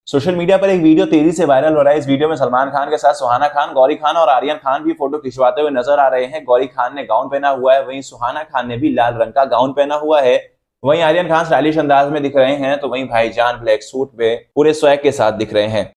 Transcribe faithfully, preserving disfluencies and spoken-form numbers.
Social media पर एक video तेजी से वायरल हो रहा है। इस वीडियो में सलमान खान के साथ सुहाना खान, गौरी खान और आर्यन खान भी फोटो खिंचवाते हुए नजर आ रहे हैं। गौरी खान ने गाउन पहना हुआ है, वहीं सुहाना खान ने भी लाल रंग का गाउन पहना हुआ है। वहीं आर्यन खान स्टाइलिश अंदाज में दिख रहे हैं, तो वहीं भाईजान ब्लैक सूट में पूरे स्वैग के साथ दिख रहे हैं।